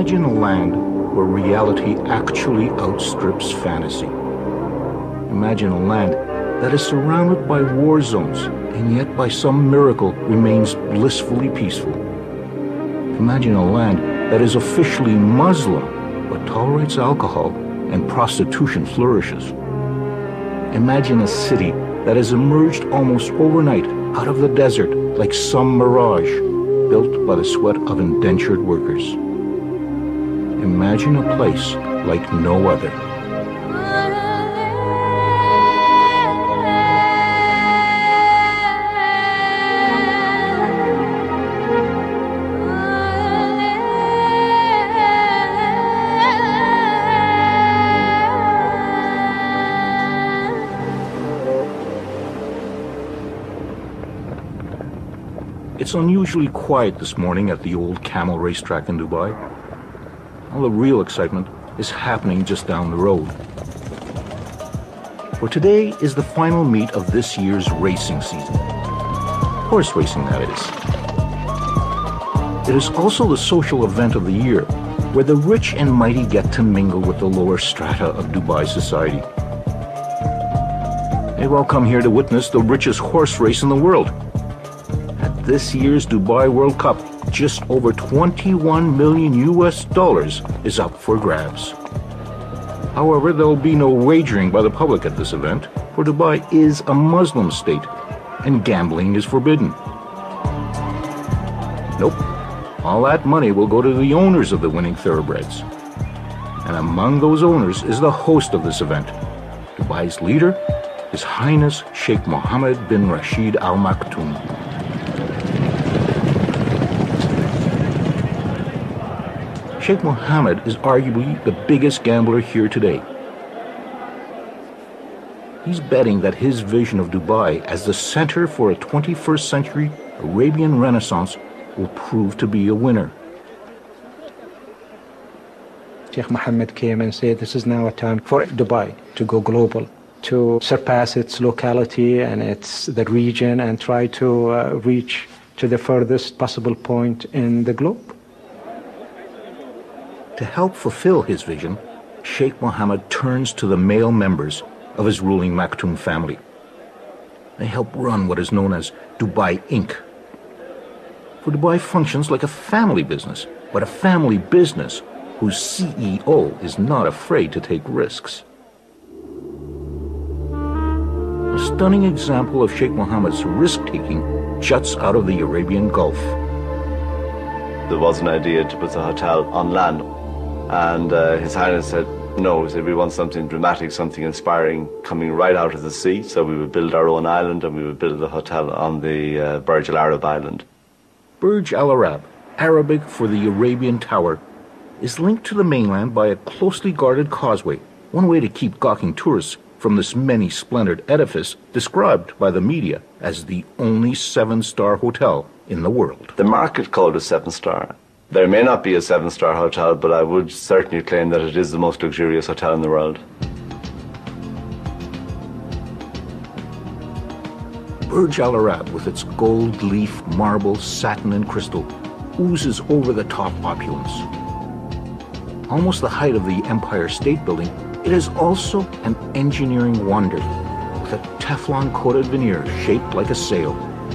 Imagine a land where reality actually outstrips fantasy. Imagine a land that is surrounded by war zones and yet by some miracle remains blissfully peaceful. Imagine a land that is officially Muslim but tolerates alcohol and prostitution flourishes. Imagine a city that has emerged almost overnight out of the desert like some mirage built by the sweat of indentured workers. Imagine a place like no other. It's unusually quiet this morning at the old Camel racetrack in Dubai. All the real excitement is happening just down the road. For today is the final meet of this year's racing season. Horse racing, that is. It is also the social event of the year, where the rich and mighty get to mingle with the lower strata of Dubai society. They've all come here to witness the richest horse race in the world. This year's Dubai World Cup, just over $21 million is up for grabs. However, there will be no wagering by the public at this event, for Dubai is a Muslim state, and gambling is forbidden. Nope, all that money will go to the owners of the winning thoroughbreds. And among those owners is the host of this event, Dubai's leader, His Highness Sheikh Mohammed bin Rashid Al Maktoum. Sheikh Mohammed is arguably the biggest gambler here today. He's betting that his vision of Dubai as the center for a 21st century Arabian Renaissance will prove to be a winner. Sheikh Mohammed came and said this is now a time for Dubai to go global, to surpass its locality and the region and try to reach to the furthest possible point in the globe. To help fulfill his vision, Sheikh Mohammed turns to the male members of his ruling Maktoum family. They help run what is known as Dubai Inc. For Dubai functions like a family business, but a family business whose CEO is not afraid to take risks. A stunning example of Sheikh Mohammed's risk-taking juts out of the Arabian Gulf. There was an idea to put a hotel on land. And His Highness said, no, he said, we want something dramatic, something inspiring coming right out of the sea. So we would build our own island and we would build a hotel on the Burj Al Arab island. Burj Al Arab, Arabic for the Arabian Tower, is linked to the mainland by a closely guarded causeway, one way to keep gawking tourists from this many-splendored edifice described by the media as the only 7-star hotel in the world. The market called it 7-star. There may not be a 7-star hotel, but I would certainly claim that it is the most luxurious hotel in the world. Burj Al Arab, with its gold leaf, marble, satin, and crystal, oozes over-the-top opulence. Almost the height of the Empire State Building, it is also an engineering wonder, with a Teflon-coated veneer shaped like a sail.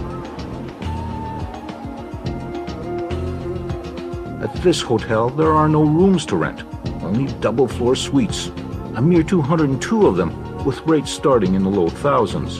At this hotel, there are no rooms to rent, only double-floor suites, a mere 202 of them, with rates starting in the low thousands.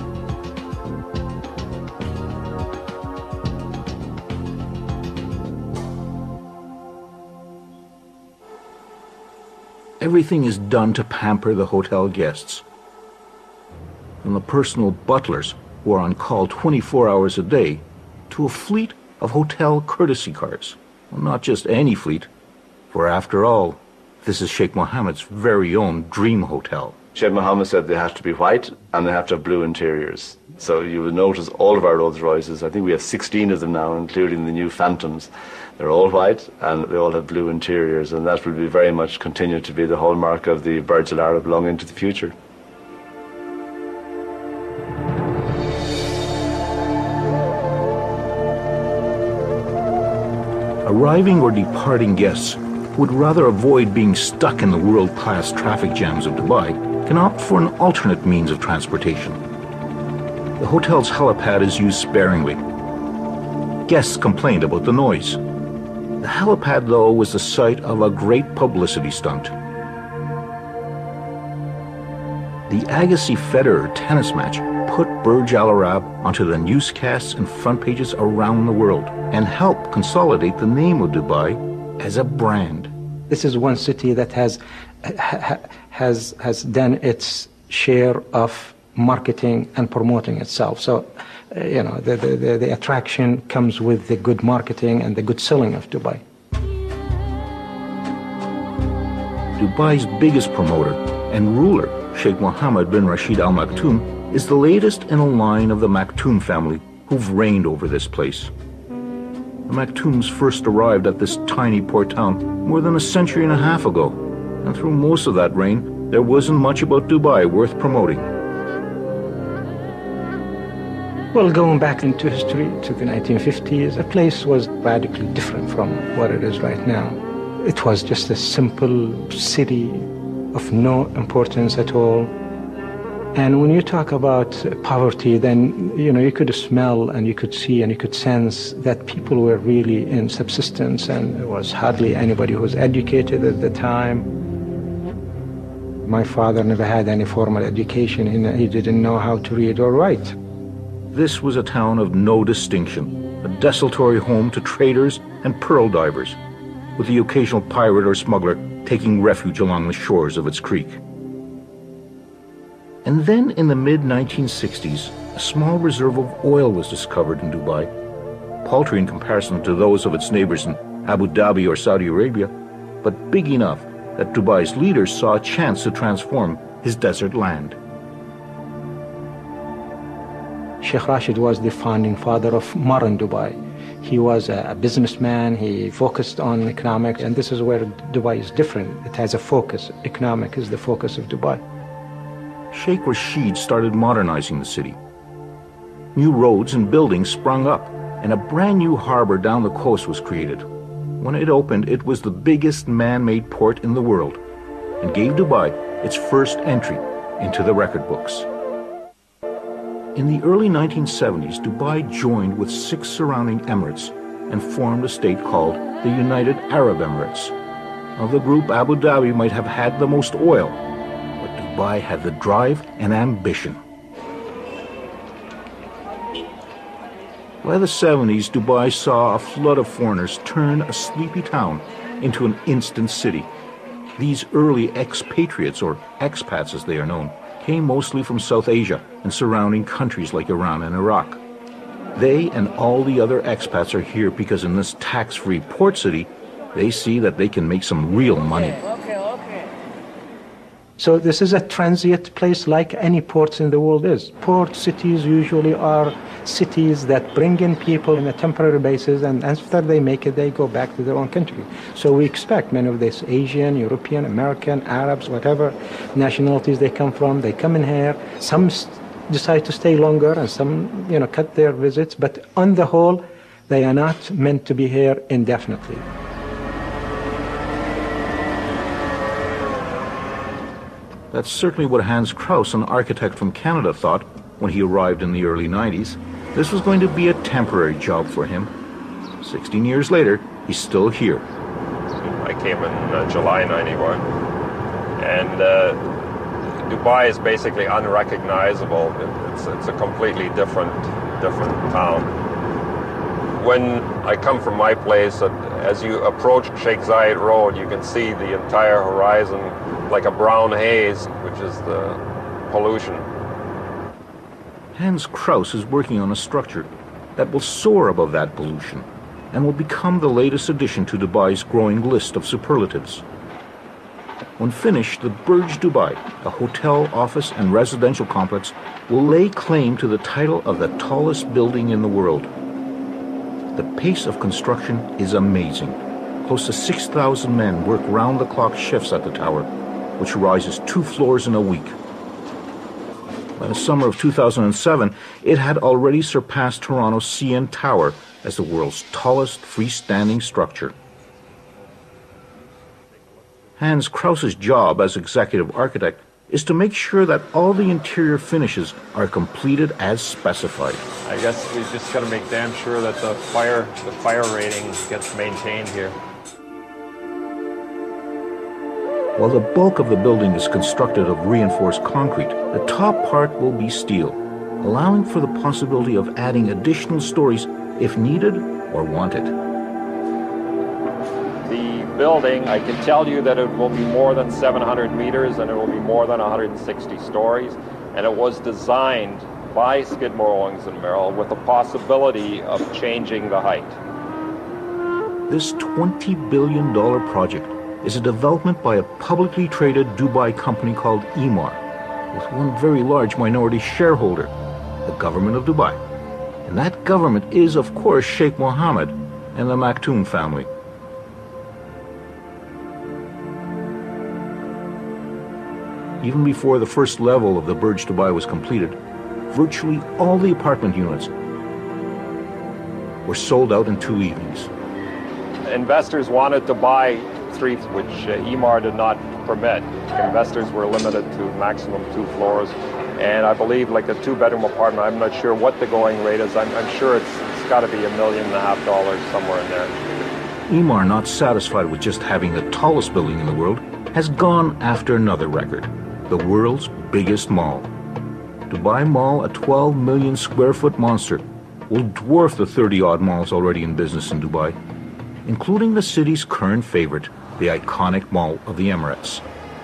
Everything is done to pamper the hotel guests. From the personal butlers, who are on call 24 hours a day, to a fleet of hotel courtesy cars. Well, not just any fleet, for after all, this is Sheikh Mohammed's very own dream hotel. Sheikh Mohammed said they have to be white and they have to have blue interiors. So you will notice all of our Rolls Royces, I think we have 16 of them now, including the new Phantoms. They're all white and they all have blue interiors, and that will be very much continue to be the hallmark of the Burj Al Arab long into the future. Arriving or departing guests who would rather avoid being stuck in the world-class traffic jams of Dubai can opt for an alternate means of transportation. The hotel's helipad is used sparingly. Guests complained about the noise. The helipad, though, was the site of a great publicity stunt. The Agassi-Federer tennis match put Burj Al Arab onto the newscasts and front pages around the world and helped consolidate the name of Dubai as a brand. This is one city that has done its share of marketing and promoting itself. So, the attraction comes with the good marketing and the good selling of Dubai. Dubai's biggest promoter and ruler, Sheikh Mohammed bin Rashid Al Maktoum, is the latest in a line of the Maktoum family who've reigned over this place. The Maktoums first arrived at this tiny port town more than a century and a half ago, and through most of that reign, there wasn't much about Dubai worth promoting. Well, going back into history to the 1950s, the place was radically different from what it is right now. It was just a simple city of no importance at all. And when you talk about poverty, then, you could smell and you could see and you could sense that people were really in subsistence, and there was hardly anybody who was educated at the time. My father never had any formal education. He didn't know how to read or write. This was a town of no distinction, a desultory home to traders and pearl divers, with the occasional pirate or smuggler taking refuge along the shores of its creek. And then in the mid-1960s, a small reserve of oil was discovered in Dubai, paltry in comparison to those of its neighbors in Abu Dhabi or Saudi Arabia, but big enough that Dubai's leaders saw a chance to transform his desert land. Sheikh Rashid was the founding father of modern Dubai. He was a businessman. He focused on economics, and this is where Dubai is different. It has a focus. Economic is the focus of Dubai. Sheikh Rashid started modernizing the city. New roads and buildings sprung up, and a brand new harbor down the coast was created. When it opened, it was the biggest man-made port in the world and gave Dubai its first entry into the record books. In the early 1970s, Dubai joined with 6 surrounding emirates and formed a state called the United Arab Emirates. Of the group, Abu Dhabi might have had the most oil, but Dubai had the drive and ambition. By the 70s, Dubai saw a flood of foreigners turn a sleepy town into an instant city. These early expatriates, or expats as they are known, came mostly from South Asia and surrounding countries like Iran and Iraq. They and all the other expats are here because in this tax-free port city, they see that they can make some real money. So this is a transient place like any ports in the world is. Port cities usually are cities that bring in people on a temporary basis, and after they make it, they go back to their own country. So we expect many of these Asian, European, American, Arabs, whatever nationalities they come from, they come in here. Some decide to stay longer and some, cut their visits, but on the whole, they are not meant to be here indefinitely. That's certainly what Hans Krauss, an architect from Canada, thought when he arrived in the early 90s. This was going to be a temporary job for him. 16 years later, he's still here. I came in July 91, and Dubai is basically unrecognizable. It's a completely different town. When I come from my place, as you approach Sheikh Zayed Road, you can see the entire horizon like a brown haze, which is the pollution. Hans Krauss is working on a structure that will soar above that pollution and will become the latest addition to Dubai's growing list of superlatives. When finished, the Burj Dubai, a hotel, office, and residential complex, will lay claim to the title of the tallest building in the world. The pace of construction is amazing. Close to 6,000 men work round-the-clock shifts at the tower, which rises 2 floors in a week. By the summer of 2007, it had already surpassed Toronto's CN Tower as the world's tallest freestanding structure. Hans Krause's job as executive architect is to make sure that all the interior finishes are completed as specified. I guess we just got to make damn sure that the fire rating gets maintained here. While the bulk of the building is constructed of reinforced concrete, the top part will be steel, allowing for the possibility of adding additional stories if needed or wanted. The building, I can tell you that it will be more than 700 meters and it will be more than 160 stories, and it was designed by Skidmore, Owings & Merrill with the possibility of changing the height. This $20 billion project is a development by a publicly traded Dubai company called Emaar, with one very large minority shareholder, the government of Dubai. And that government is, of course, Sheikh Mohammed and the Maktoum family. Even before the first level of the Burj Dubai was completed, virtually all the apartment units were sold out in 2 evenings. Investors wanted to buy streets which Emaar did not permit. Investors were limited to maximum 2 floors, and I believe like a 2-bedroom apartment, I'm not sure what the going rate is. I'm sure it's got to be $1.5 million somewhere in there. Emaar, not satisfied with just having the tallest building in the world, has gone after another record, the world's biggest mall. Dubai Mall, a 12 million square foot monster, will dwarf the 30-odd malls already in business in Dubai, including the city's current favorite, the iconic Mall of the Emirates.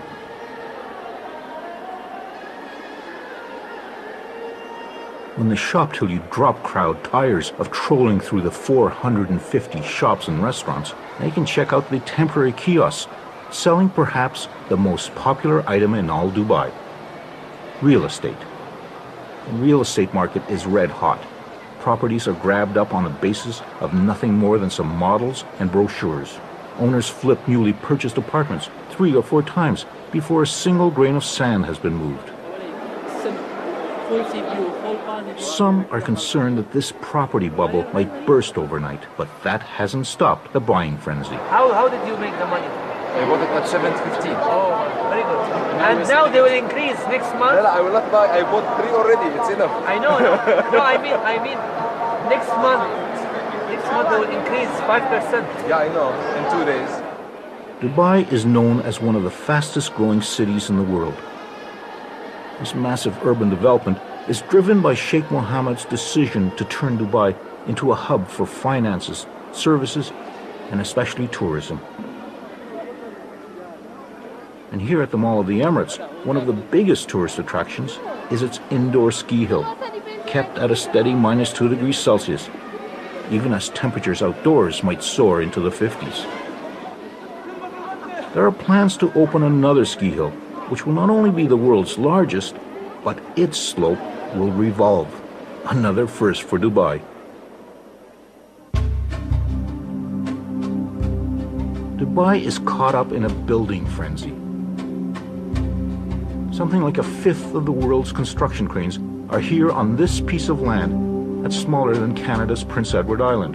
When the shop till you drop crowd tires of trolling through the 450 shops and restaurants, they can check out the temporary kiosks, selling perhaps the most popular item in all Dubai, real estate. The real estate market is red hot. Properties are grabbed up on the basis of nothing more than some models and brochures. Owners flip newly purchased apartments 3 or 4 times before a single grain of sand has been moved. Some are concerned that this property bubble might burst overnight, but that hasn't stopped the buying frenzy. How did you make the money? I bought it at 750. Oh, very good. And now they will increase next month? I will not buy. I bought 3 already. It's enough. I know. No, I mean, next month they will increase 5%. Yeah, I know. In 2 days. Dubai is known as one of the fastest growing cities in the world. This massive urban development is driven by Sheikh Mohammed's decision to turn Dubai into a hub for finances, services, and especially tourism. And here at the Mall of the Emirates, one of the biggest tourist attractions is its indoor ski hill, kept at a steady minus 2 degrees Celsius, even as temperatures outdoors might soar into the 50s. There are plans to open another ski hill, which will not only be the world's largest, but its slope will revolve. Another first for Dubai. Dubai is caught up in a building frenzy. Something like 1/5 of the world's construction cranes are here on this piece of land that's smaller than Canada's Prince Edward Island.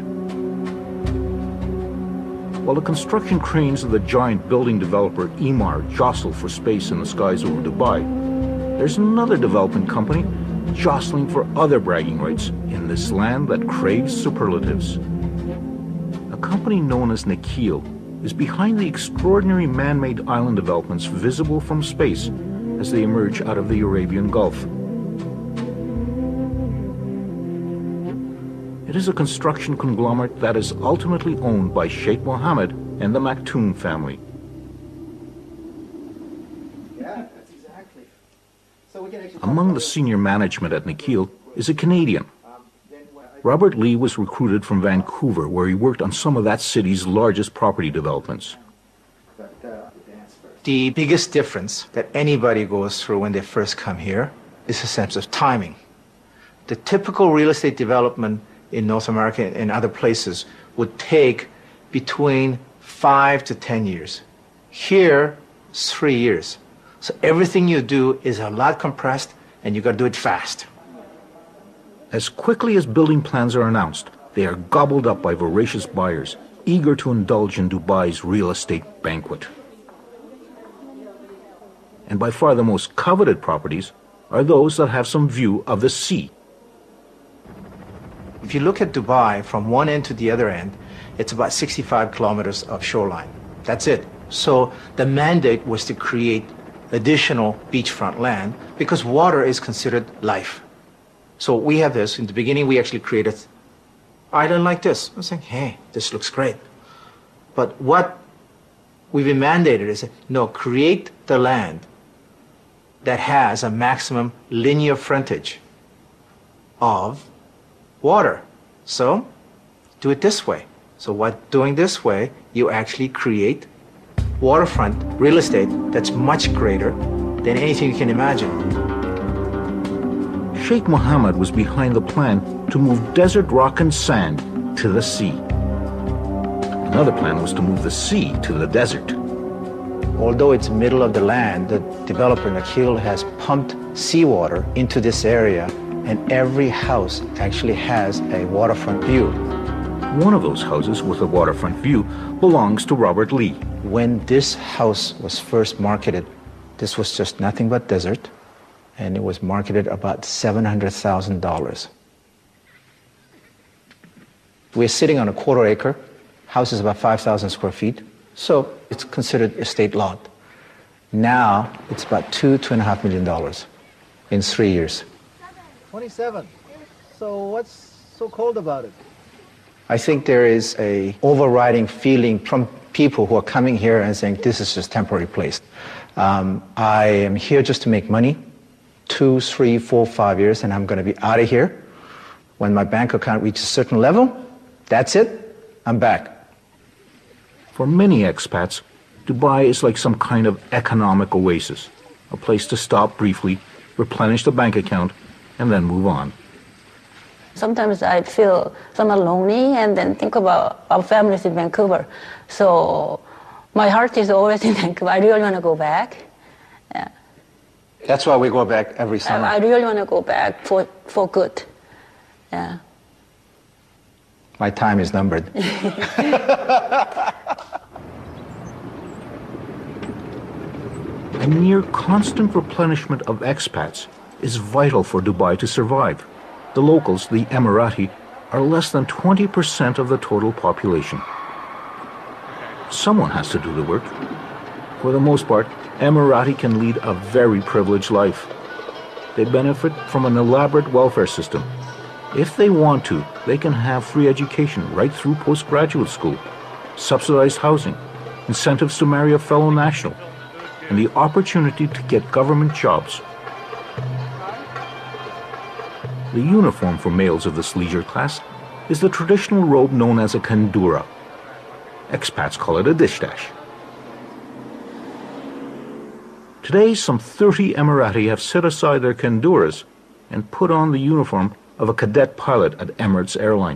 While the construction cranes of the giant building developer Emaar jostle for space in the skies over Dubai, there's another development company jostling for other bragging rights in this land that craves superlatives. A company known as Nakheel is behind the extraordinary man-made island developments visible from space as they emerge out of the Arabian Gulf. It is a construction conglomerate that is ultimately owned by Sheikh Mohammed and the Maktoum family. Yeah, that's exactly. So we can actually Among the senior management at Nakheel is a Canadian. Robert Lee was recruited from Vancouver, where he worked on some of that city's largest property developments. The biggest difference that anybody goes through when they first come here is a sense of timing. The typical real estate development in North America and other places would take between 5 to 10 years. Here, it's 3 years. So everything you do is a lot compressed, and you got to do it fast. As quickly as building plans are announced, they are gobbled up by voracious buyers, eager to indulge in Dubai's real estate banquet. and by far the most coveted properties are those that have some view of the sea. If you look at Dubai from one end to the other end, it's about 65 kilometers of shoreline. That's it. So the mandate was to create additional beachfront land because water is considered life. So we have this. In the beginning, we actually created an island like this. I was saying, hey, this looks great. But what we've been mandated is, no, create the land that has a maximum linear frontage of water. So do it this way. So what doing this way, you actually create waterfront real estate that's much greater than anything you can imagine. Sheikh Mohammed was behind the plan to move desert rock and sand to the sea. Another plan was to move the sea to the desert. Although it's middle of the land, the developer Nakheel has pumped seawater into this area, and every house actually has a waterfront view. One of those houses with a waterfront view belongs to Robert Lee. When this house was first marketed, this was just nothing but desert, and it was marketed about $700,000. We're sitting on a quarter acre. House is about 5,000 square feet, so it's considered estate lot. Now it's about $2.5 million in 3 years. 27. So what's so cold about it? I think there is a overriding feeling from people who are coming here and saying, this is just temporary place. I am here just to make money, 2, 3, 4, 5 years, and I'm going to be out of here. When my bank account reaches a certain level, that's it, I'm back. For many expats, Dubai is like some kind of economic oasis, a place to stop briefly, replenish the bank account, and then move on. Sometimes I feel somewhat lonely and then think about our families in Vancouver. So my heart is always in Vancouver. I really want to go back. Yeah. That's why we go back every summer. I really want to go back for good. Yeah. My time is numbered. A near constant replenishment of expats is vital for Dubai to survive. The locals, the Emirati, are less than 20% of the total population. Someone has to do the work. For the most part, Emirati can lead a very privileged life. They benefit from an elaborate welfare system. If they want to, they can have free education right through postgraduate school, subsidized housing, incentives to marry a fellow national, and the opportunity to get government jobs. The uniform for males of this leisure class is the traditional robe known as a kandura. Expats call it a dishdash. Today, some 30 Emirati have set aside their kanduras and put on the uniform of a cadet pilot at Emirates Airline.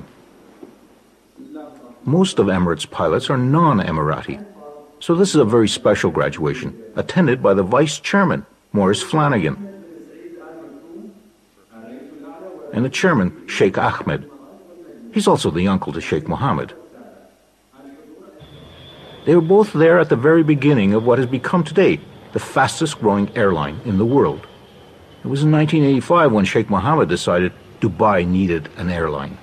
Most of Emirates pilots are non-Emirati, so this is a very special graduation, attended by the Vice Chairman, Maurice Flanagan, and the Chairman, Sheikh Ahmed. He's also the uncle to Sheikh Mohammed. They were both there at the very beginning of what has become today the fastest growing airline in the world. It was in 1985 when Sheikh Mohammed decided Dubai needed an airline.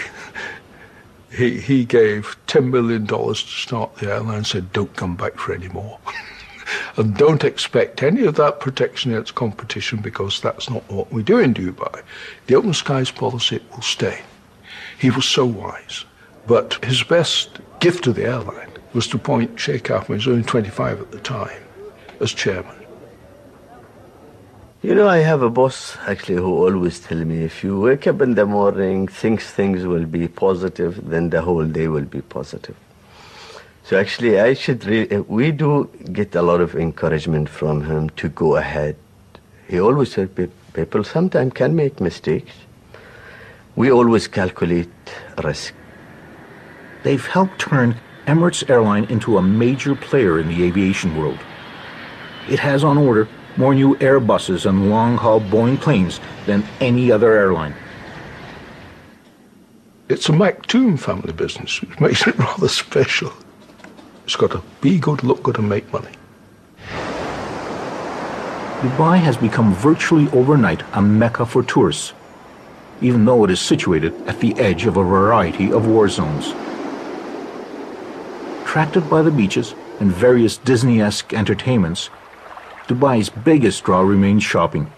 He gave $10 million to start the airline and said, don't come back for any more. And don't expect any of that protection against competition because that's not what we do in Dubai. The open skies policy will stay. He was so wise. But his best gift to the airline was to appoint Sheikh Ahmed, who was only 25 at the time, as chairman. You know, I have a boss actually who always tell me, if you wake up in the morning, think things will be positive, then the whole day will be positive. So actually, we do get a lot of encouragement from him to go ahead. He always said people sometimes can make mistakes. We always calculate risk. They've helped turn Emirates Airline into a major player in the aviation world. It has on order more new Airbuses and long-haul Boeing planes than any other airline. It's a Maktoum family business, which makes it rather special. It's got to be good, look good, and make money. Dubai has become virtually overnight a mecca for tourists, even though it is situated at the edge of a variety of war zones. Attracted by the beaches and various Disney-esque entertainments, Dubai's biggest draw remains shopping.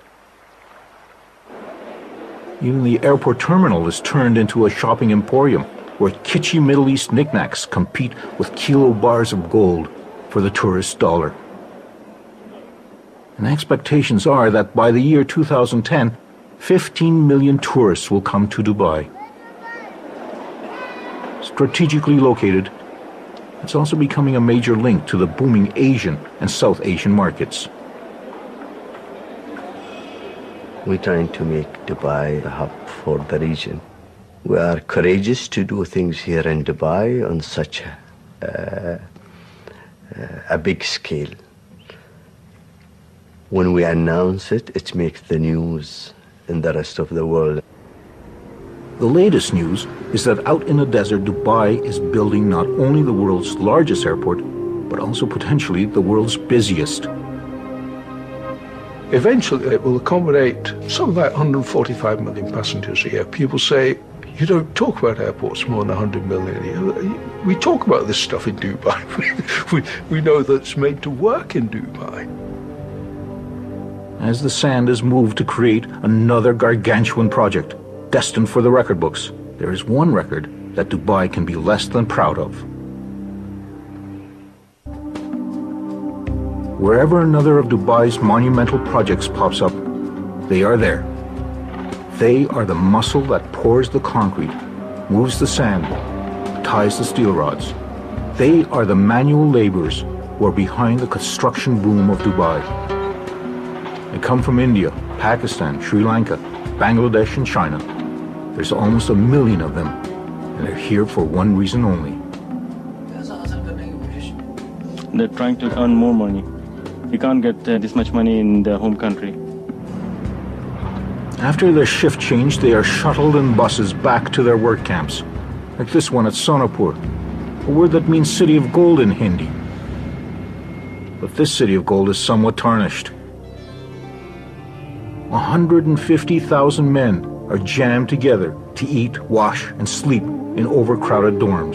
Even the airport terminal is turned into a shopping emporium where kitschy Middle East knickknacks compete with kilo bars of gold for the tourist dollar. And expectations are that by the year 2010, 15 million tourists will come to Dubai. Strategically located, it's also becoming a major link to the booming Asian and South Asian markets. We're trying to make Dubai a hub for the region. We are courageous to do things here in Dubai on such a big scale. When we announce it, it makes the news in the rest of the world. The latest news is that out in the desert, Dubai is building not only the world's largest airport, but also potentially the world's busiest. Eventually, it will accommodate something like 145 million passengers a year. People say, you don't talk about airports more than 100 million a year. We talk about this stuff in Dubai. we know that it's made to work in Dubai. As the sand is moved to create another gargantuan project, destined for the record books, there is one record that Dubai can be less than proud of. Wherever another of Dubai's monumental projects pops up, they are there. They are the muscle that pours the concrete, moves the sand, ties the steel rods. They are the manual laborers who are behind the construction boom of Dubai. They come from India, Pakistan, Sri Lanka, Bangladesh, and China. There's almost 1 million of them, and they're here for one reason only. They're trying to earn more money. You can't get this much money in their home country. After their shift change, they are shuttled in buses back to their work camps, like this one at Sonapur, a word that means city of gold in Hindi. But this city of gold is somewhat tarnished. 150,000 men are jammed together to eat, wash, and sleep in overcrowded dorms.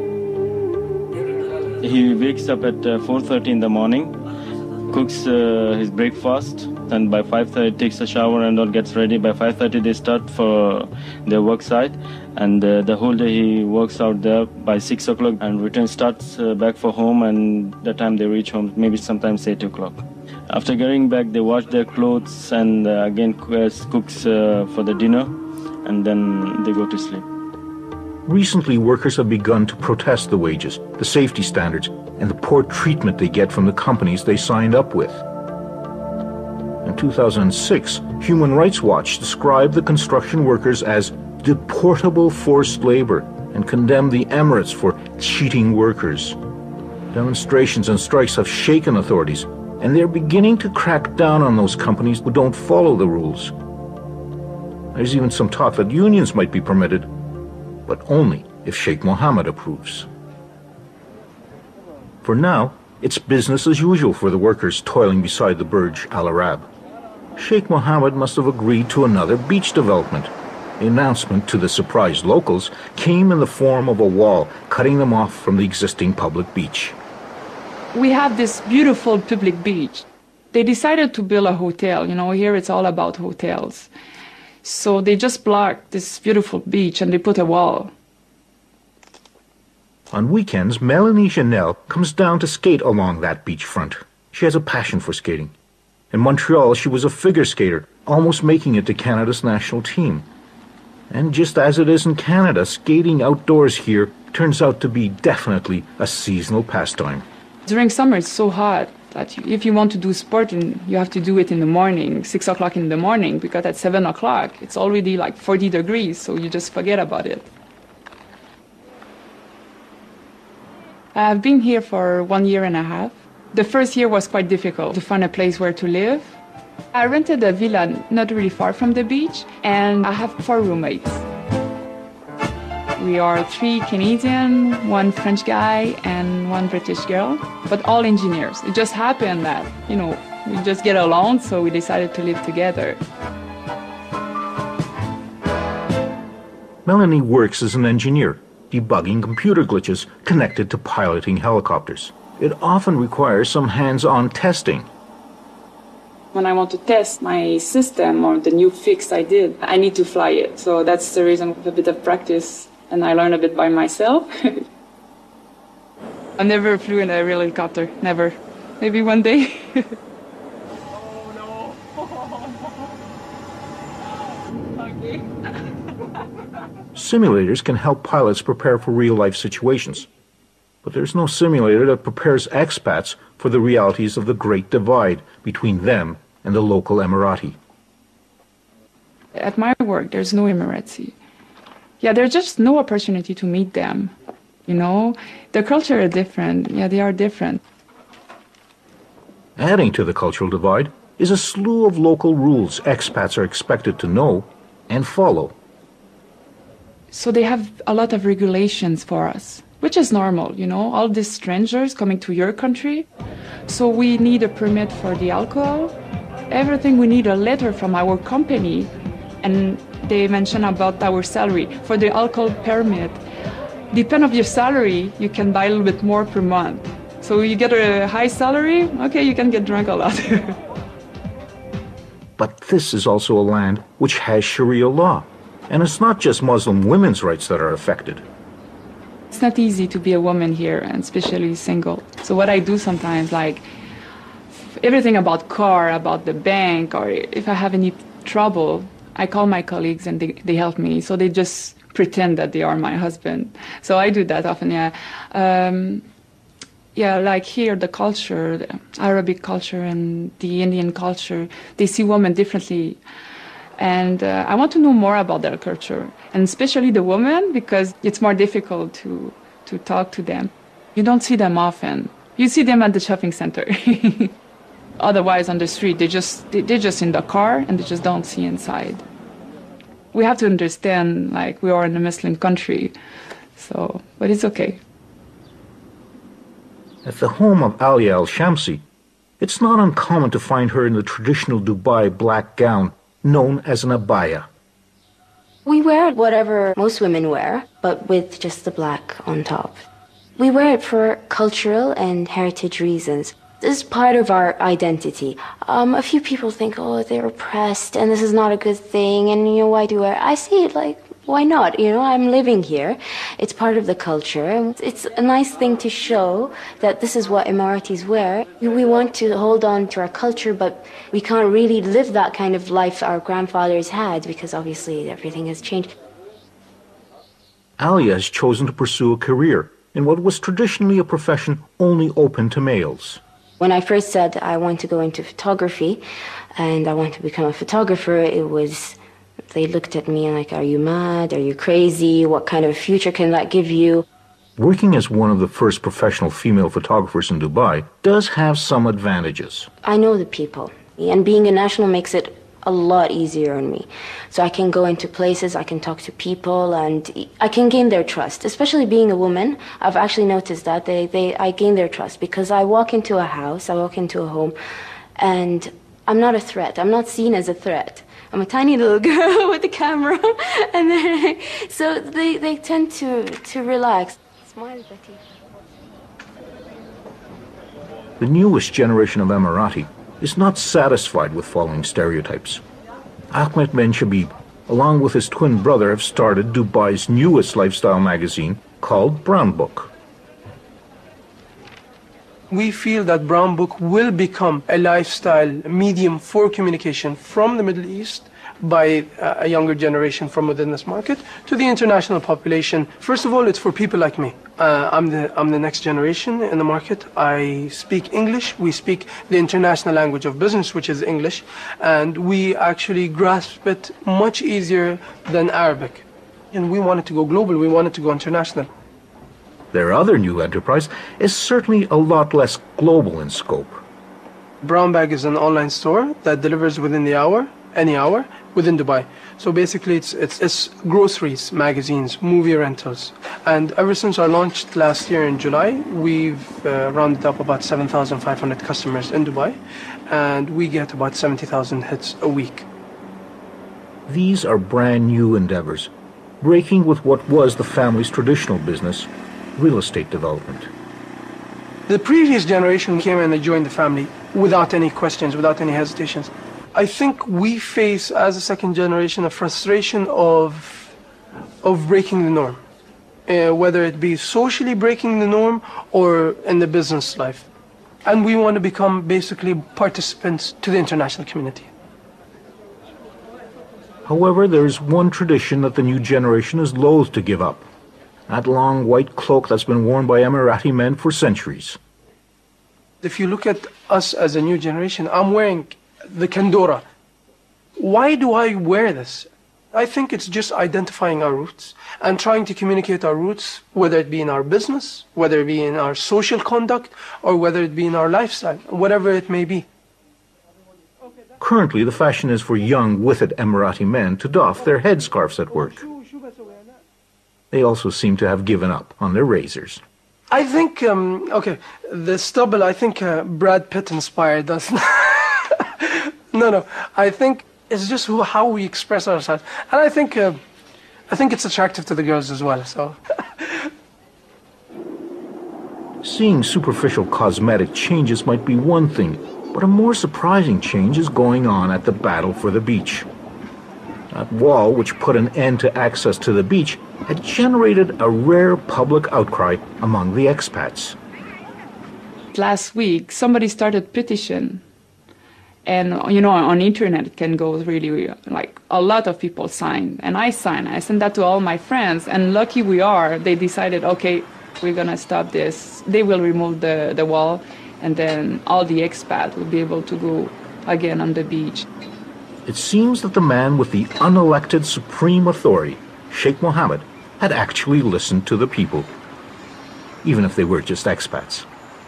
He wakes up at 4:30 in the morning, cooks his breakfast, and by 5:30 takes a shower and all gets ready. By 5:30 they start for their work site, and the whole day he works out there. By 6 o'clock and return starts back for home, and the time they reach home, maybe sometimes 8 o'clock. After getting back, they wash their clothes and again cooks for the dinner, and then they go to sleep. Recently, workers have begun to protest the wages, the safety standards, and the poor treatment they get from the companies they signed up with. In 2006, Human Rights Watch described the construction workers as deportable forced labor and condemned the Emirates for cheating workers. Demonstrations and strikes have shaken authorities, and they're beginning to crack down on those companies who don't follow the rules. There's even some talk that unions might be permitted, but only if Sheikh Mohammed approves. For now, it's business as usual for the workers toiling beside the Burj Al Arab. Sheikh Mohammed must have agreed to another beach development. The announcement to the surprised locals came in the form of a wall cutting them off from the existing public beach. We have this beautiful public beach. They decided to build a hotel. You know, here it's all about hotels. So they just blocked this beautiful beach and they put a wall. On weekends, Melanie Janelle comes down to skate along that beachfront. She has a passion for skating. In Montreal, she was a figure skater, almost making it to Canada's national team. And just as it is in Canada, skating outdoors here turns out to be definitely a seasonal pastime. During summer, it's so hot that if you want to do sport, you have to do it in the morning, 6 o'clock in the morning, because at 7 o'clock, it's already like 40 degrees, so you just forget about it. I've been here for 1 year and a half. The first year was quite difficult to find a place where to live. I rented a villa not really far from the beach, and I have 4 roommates. We are 3 Canadian, 1 French guy, and 1 British girl, but all engineers. It just happened that, We just get along, so we decided to live together. Melanie works as an engineer, debugging computer glitches connected to piloting helicopters. It often requires some hands-on testing. When I want to test my system or the new fix I did, I need to fly it. So that's the reason with a bit of practice, and I learn a bit by myself. I never flew in a real helicopter, never. Maybe one day. Simulators can help pilots prepare for real-life situations. But there's no simulator that prepares expats for the realities of the Great Divide between them and the local Emirati. At my work, there's no Emirati. Yeah, there's just no opportunity to meet them. You know, the culture is different. Yeah, they are different. Adding to the cultural divide is a slew of local rules expats are expected to know and follow. So they have a lot of regulations for us, which is normal, you know, all these strangers coming to your country. So we need a permit for the alcohol. Everything we need a letter from our company, and they mention about our salary. For the alcohol permit, depend of your salary, you can buy a little bit more per month. So you get a high salary, okay, you can get drunk a lot. But this is also a land which has Sharia law. And it's not just Muslim women's rights that are affected. It's not easy to be a woman here, and especially single. So what I do sometimes, like everything about car, about the bank, or if I have any trouble, I call my colleagues and they help me. So they just pretend that they are my husband. So I do that often, yeah. Yeah, like here, the culture, the Arabic culture and the Indian culture, they see women differently. And I want to know more about their culture, and especially the women, because it's more difficult to talk to them. You don't see them often. You see them at the shopping center. Otherwise, on the street, they're just in the car, and they just don't see inside. We have to understand, like, we are in a Muslim country, so, but it's okay. At the home of Alia Al-Shamsi, it's not uncommon to find her in the traditional Dubai black gown known as an abaya. We wear whatever most women wear, but with just the black on top. We wear it for cultural and heritage reasons. This is part of our identity. A few people think, oh, they're oppressed and this is not a good thing, and you know, why do I see it like, why not? You know, I'm living here. It's part of the culture. It's a nice thing to show that this is what Emiratis wear. We want to hold on to our culture, but we can't really live that kind of life our grandfathers had, because obviously everything has changed. Alia has chosen to pursue a career in what was traditionally a profession only open to males. When I first said I want to go into photography and I want to become a photographer, they looked at me like, are you mad? Are you crazy? What kind of a future can that give you? Working as one of the first professional female photographers in Dubai does have some advantages. I know the people, and being a national makes it a lot easier on me. So I can go into places, I can talk to people, and I can gain their trust. Especially being a woman, I've actually noticed that I gain their trust, because I walk into a house, I walk into a home, and I'm not a threat. I'm not seen as a threat. I'm a tiny little girl with a camera, and so they tend to relax. Smile, Betty. The newest generation of Emirati is not satisfied with following stereotypes. Ahmed Ben Shabib, along with his twin brother, have started Dubai's newest lifestyle magazine called Brown Book. We feel that Brown Book will become a lifestyle medium for communication from the Middle East by a younger generation from within this market to the international population. First of all, it's for people like me. I'm the next generation in the market. I speak English. We speak the international language of business, which is English, and we actually grasp it much easier than Arabic. And we wanted to go global. We wanted to go international. Their other new enterprise is certainly a lot less global in scope. Brown Bag is an online store that delivers within the hour, any hour, within Dubai. So basically it's groceries, magazines, movie rentals. And ever since I launched last year in July, we've rounded up about 7,500 customers in Dubai, and we get about 70,000 hits a week. These are brand new endeavors, breaking with what was the family's traditional business, real estate development. The previous generation came and they joined the family without any questions, without any hesitations. I think we face, as a second generation, a frustration of breaking the norm, whether it be socially breaking the norm or in the business life. And we want to become basically participants to the international community. However, there's one tradition that the new generation is loath to give up. That long white cloak that's been worn by Emirati men for centuries. If you look at us as a new generation, I'm wearing the Kandora. Why do I wear this? I think it's just identifying our roots and trying to communicate our roots, whether it be in our business, whether it be in our social conduct, or whether it be in our lifestyle, whatever it may be. Currently, the fashion is for young, withered Emirati men to doff their headscarves at work. They also seem to have given up on their razors. I think, the stubble, I think Brad Pitt inspired us. No, I think it's just how we express ourselves. And I think it's attractive to the girls as well, so. Seeing superficial cosmetic changes might be one thing, but a more surprising change is going on at the Battle for the Beach. That wall, which put an end to access to the beach, had generated a rare public outcry among the expats. Last week, somebody started petition. And, you know, on internet it can go really, like, a lot of people sign. And I signed. I sent that to all my friends. And lucky we are, they decided, okay, we're going to stop this. They will remove the wall. And then all the expats will be able to go again on the beach. It seems that the man with the unelected supreme authority, Sheikh Mohammed, had actually listened to the people, even if they were just expats.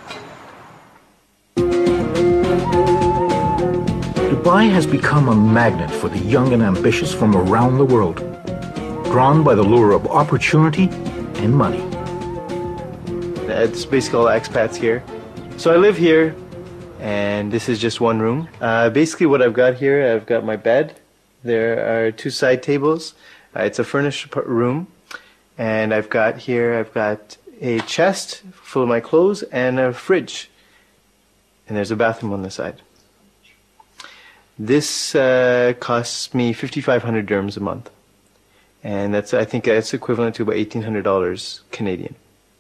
Dubai has become a magnet for the young and ambitious from around the world, drawn by the lure of opportunity and money. It's basically all expats here. So I live here, and this is just one room. Basically what I've got here, I've got my bed. There are two side tables. It's a furnished room. And I've got a chest full of my clothes and a fridge. And there's a bathroom on the side. This costs me 5,500 dirhams a month. And I think that's equivalent to about $1,800 Canadian.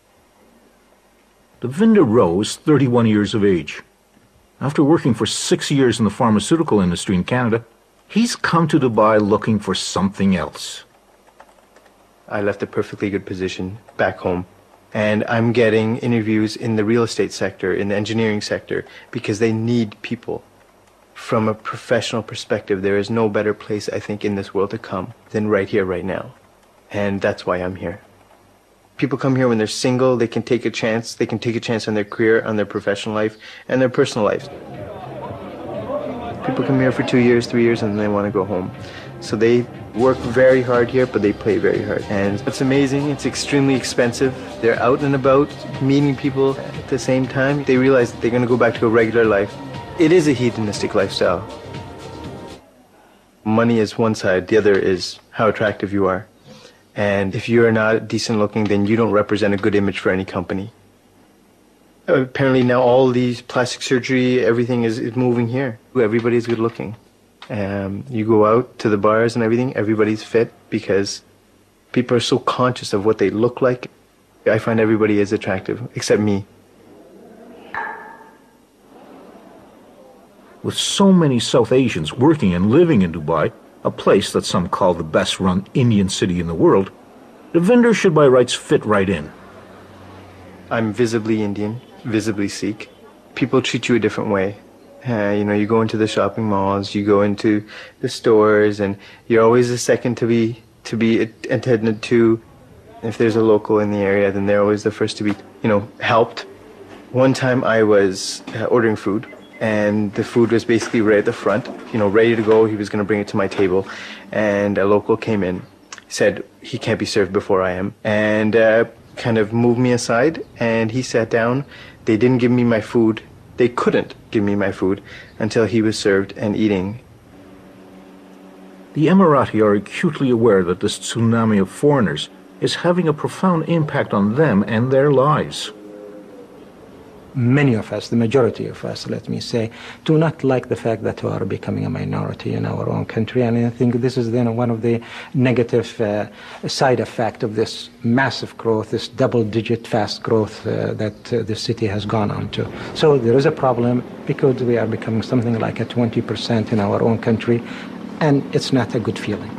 Devinder Rowe is 31 years of age. After working for 6 years in the pharmaceutical industry in Canada, he's come to Dubai looking for something else. I left a perfectly good position back home, and I'm getting interviews in the real estate sector, in the engineering sector, because they need people. From a professional perspective, there is no better place, I think, in this world to come than right here, right now. And that's why I'm here. People come here when they're single, they can take a chance. They can take a chance on their career, on their professional life, and their personal life. People come here for 2 years, 3 years, and then they want to go home. So they work very hard here, but they play very hard. And it's amazing. It's extremely expensive. They're out and about, meeting people at the same time. They realize that they're going to go back to a regular life. It is a hedonistic lifestyle. Money is one side. The other is how attractive you are. And if you're not decent looking, then you don't represent a good image for any company. Apparently now all these plastic surgery, everything is moving here. Everybody's good looking. You go out to the bars and everything, everybody's fit because people are so conscious of what they look like. I find everybody is attractive, except me. With so many South Asians working and living in Dubai, a place that some call the best-run Indian city in the world, Devinder should by rights fit right in. I'm visibly Indian, visibly Sikh. People treat you a different way. You go into the shopping malls, you go into the stores, and you're always the second to be attended to. If there's a local in the area, then they're always the first to be, helped. One time I was ordering food, and the food was basically right at the front, ready to go. He was going to bring it to my table, and a local came in, said he can't be served before I am, and kind of moved me aside, and he sat down. They didn't give me my food. They couldn't give me my food until he was served and eating. The Emirati are acutely aware that this tsunami of foreigners is having a profound impact on them and their lives. Many of us, the majority of us, let me say, do not like the fact that we are becoming a minority in our own country. And I think this is then one of the negative side effects of this massive growth, this double-digit fast growth that the city has gone on to. So there is a problem because we are becoming something like a 20% in our own country, and it's not a good feeling.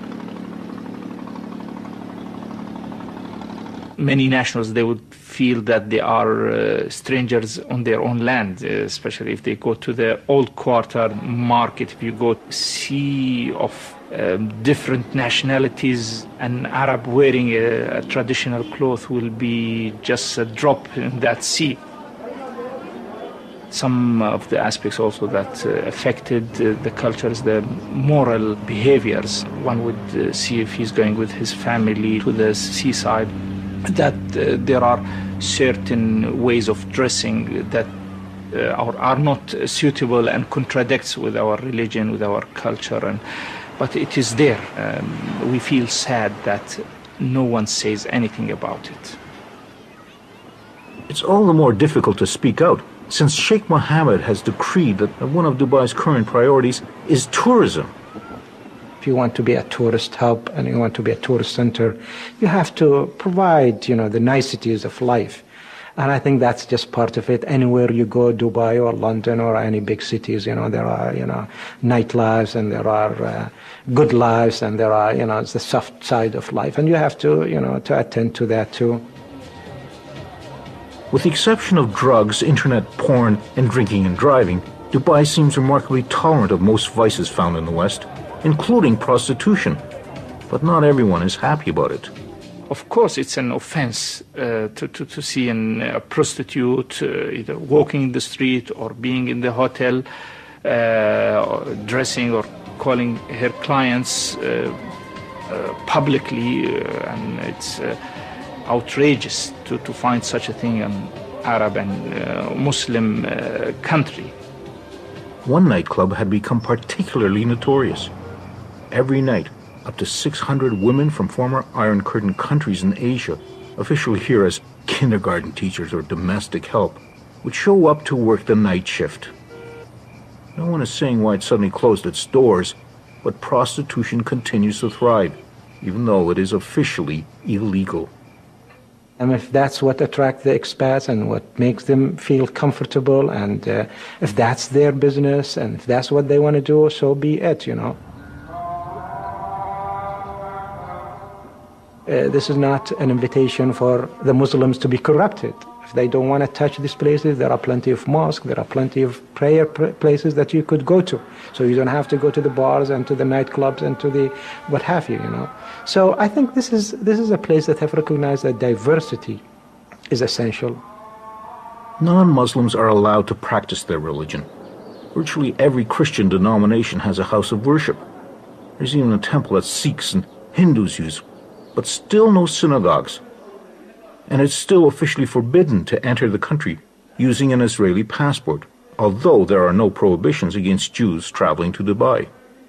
Many nationals, they would feel that they are strangers on their own land, especially if they go to the old quarter market. If you go sea of different nationalities, an Arab wearing a traditional cloth will be just a drop in that sea. Some of the aspects also that affected the cultures, the moral behaviors. One would see if he's going with his family to the seaside, that there are certain ways of dressing that are not suitable and contradicts with our religion, with our culture, but it is there. We feel sad that no one says anything about it. It's all the more difficult to speak out since Sheikh Mohammed has decreed that one of Dubai's current priorities is tourism. If you want to be a tourist hub and you want to be a tourist center, you have to provide, the niceties of life. And I think that's just part of it. Anywhere you go, Dubai or London or any big cities, there are, nightlives, and there are good lives, and there are, it's the soft side of life. And you have to, to attend to that too. With the exception of drugs, internet porn, and drinking and driving, Dubai seems remarkably tolerant of most vices found in the West, including prostitution. But not everyone is happy about it. Of course, it's an offense to see a prostitute either walking in the street or being in the hotel, or dressing or calling her clients publicly, and it's outrageous to find such a thing in Arab and Muslim country. One nightclub had become particularly notorious. Every night, up to 600 women from former Iron Curtain countries in Asia, officially here as kindergarten teachers or domestic help, would show up to work the night shift. No one is saying why it suddenly closed its doors, but prostitution continues to thrive, even though it is officially illegal. And if that's what attracts the expats and what makes them feel comfortable, and if that's their business and if that's what they want to do, so be it, This is not an invitation for the Muslims to be corrupted. If they don't want to touch these places, there are plenty of mosques, there are plenty of prayer places that you could go to. So you don't have to go to the bars and to the nightclubs and to the what have you, So I think this is a place that have recognized that diversity is essential. Non-Muslims are allowed to practice their religion. Virtually every Christian denomination has a house of worship. There's even a temple that Sikhs and Hindus use, but still no synagogues. And it's still officially forbidden to enter the country using an Israeli passport, although there are no prohibitions against Jews traveling to Dubai.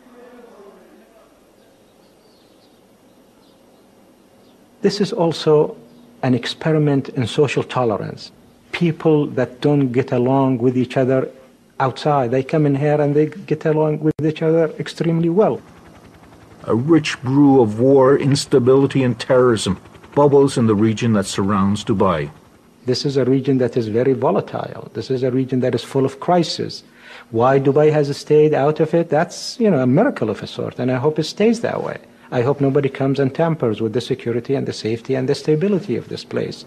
This is also an experiment in social tolerance. People that don't get along with each other outside, they come in here and they get along with each other extremely well. A rich brew of war, instability, and terrorism bubbles in the region that surrounds Dubai. This is a region that is very volatile. This is a region that is full of crisis. Why Dubai has stayed out of it, that's, a miracle of a sort, and I hope it stays that way. I hope nobody comes and tampers with the security and the safety and the stability of this place.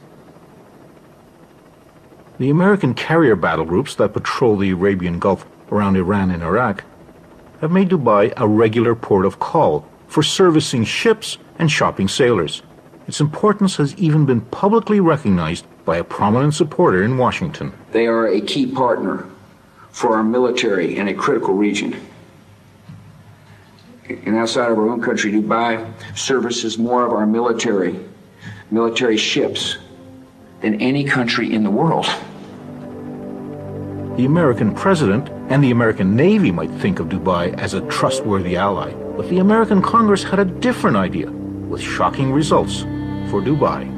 The American carrier battle groups that patrol the Arabian Gulf around Iran and Iraq have made Dubai a regular port of call for servicing ships and shopping sailors. Its importance has even been publicly recognized by a prominent supporter in Washington. They are a key partner for our military in a critical region. And outside of our own country, Dubai services more of our military ships than any country in the world. The American president and the American Navy might think of Dubai as a trustworthy ally, but the American Congress had a different idea, with shocking results for Dubai.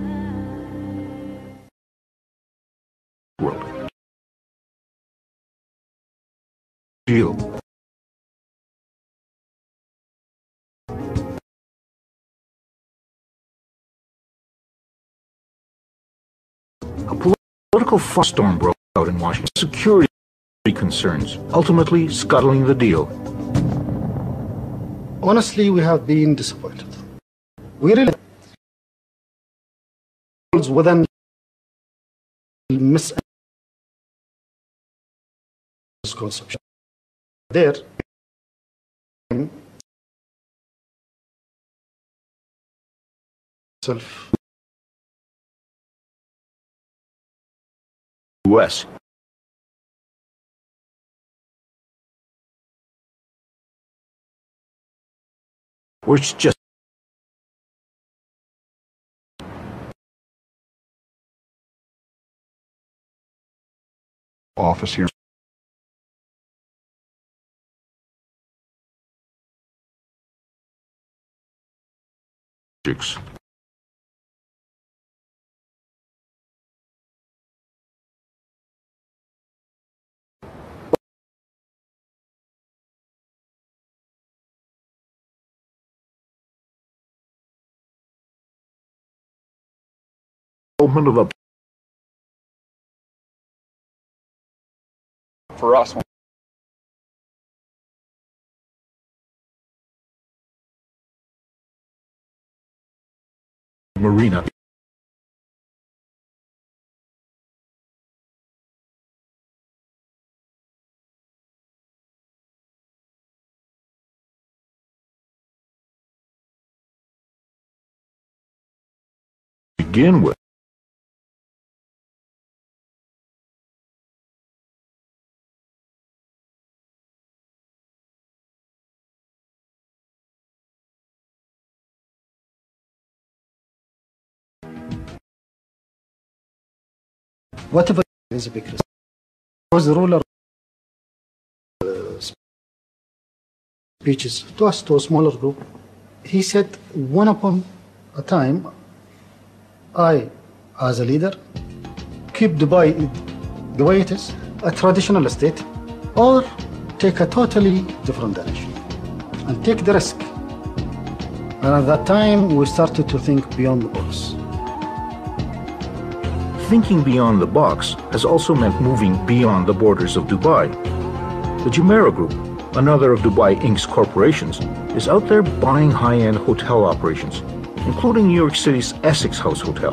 A political firestorm broke out in Washington. Security concerns, ultimately scuttling the deal. Honestly, we have been disappointed. We really within misconception. There, self. U.S. Which just office here. Of a for us. Marina. Begin with. Whatever is a big risk. Was the ruler speeches to us, to a smaller group, he said, one upon a time, I, as a leader, keep Dubai the way it is, a traditional state, or take a totally different direction and take the risk. And at that time, we started to think beyond the box. Thinking beyond the box has also meant moving beyond the borders of Dubai. The Jumeirah Group, another of Dubai Inc.'s corporations, is out there buying high-end hotel operations, including New York City's Essex House Hotel.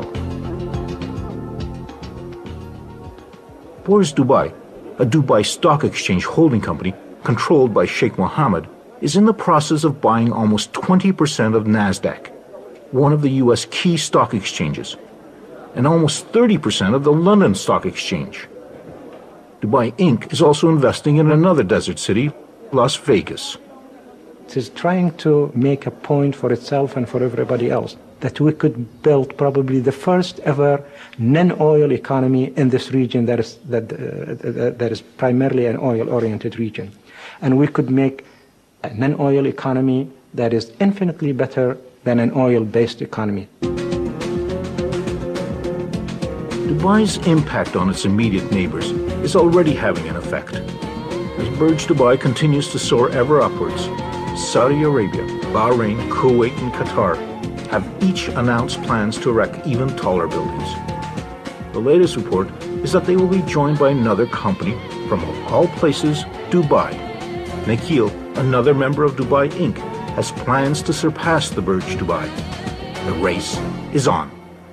Bourse Dubai, a Dubai Stock Exchange holding company controlled by Sheikh Mohammed, is in the process of buying almost 20% of NASDAQ, one of the U.S. key stock exchanges, and almost 30% of the London Stock Exchange. Dubai Inc. is also investing in another desert city, Las Vegas. It is trying to make a point for itself and for everybody else that we could build probably the first ever non-oil economy in this region that is primarily an oil-oriented region. And we could make a non-oil economy that is infinitely better than an oil-based economy. Dubai's impact on its immediate neighbors is already having an effect. As Burj Dubai continues to soar ever upwards, Saudi Arabia, Bahrain, Kuwait, and Qatar have each announced plans to erect even taller buildings. The latest report is that they will be joined by another company from, of all places, Dubai. Nakheel, another member of Dubai Inc., has plans to surpass the Burj Dubai. The race is on.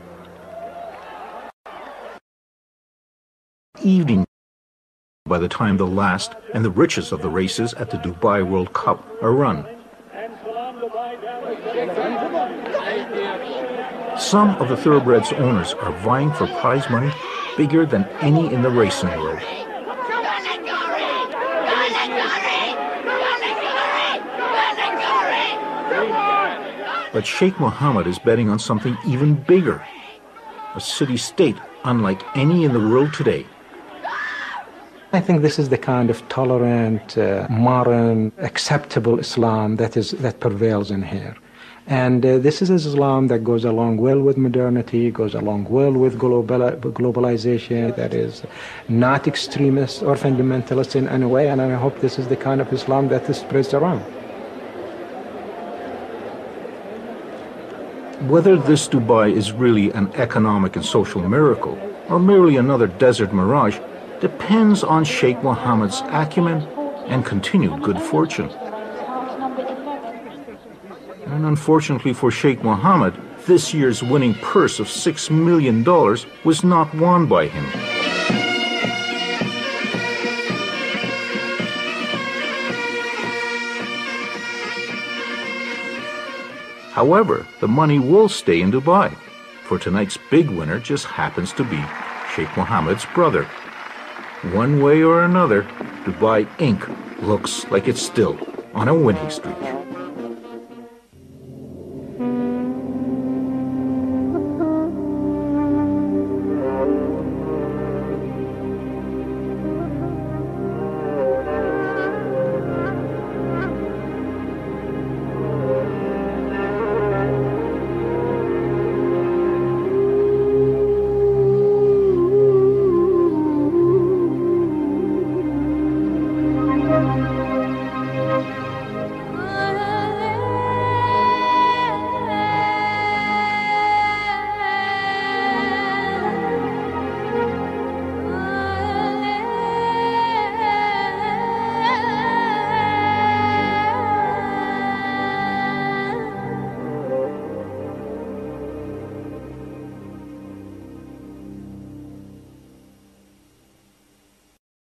Evening by the time the last and the richest of the races at the Dubai World Cup are run. Some of the thoroughbreds' owners are vying for prize money bigger than any in the racing world. But Sheikh Mohammed is betting on something even bigger, a city-state unlike any in the world today. I think this is the kind of tolerant, modern, acceptable Islam that prevails in here. And this is Islam that goes along well with modernity, goes along well with globalization, that is not extremist or fundamentalist in any way, and I hope this is the kind of Islam that is spreads around. Whether this Dubai is really an economic and social miracle, or merely another desert mirage, depends on Sheikh Mohammed's acumen and continued good fortune. And unfortunately for Sheikh Mohammed, this year's winning purse of $6 million was not won by him. However, the money will stay in Dubai, for tonight's big winner just happens to be Sheikh Mohammed's brother. One way or another, Dubai Inc. looks like it's still on a winning streak.